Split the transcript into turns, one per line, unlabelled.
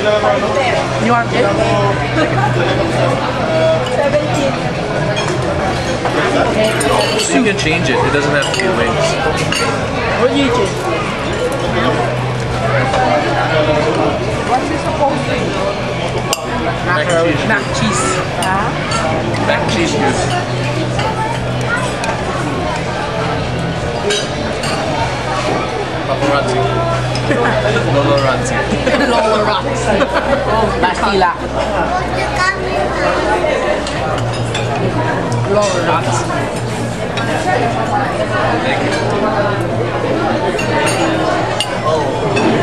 You want it?
17.
So you can change it. It doesn't have to be wings.
What do you change? What's it supposed to be?
Mac and cheese.
Mac cheese.
Mac and cheese juice. Paparazzi. Lolo Razzi.
Lower rocks. Bastila. Lower rocks.
Thank you.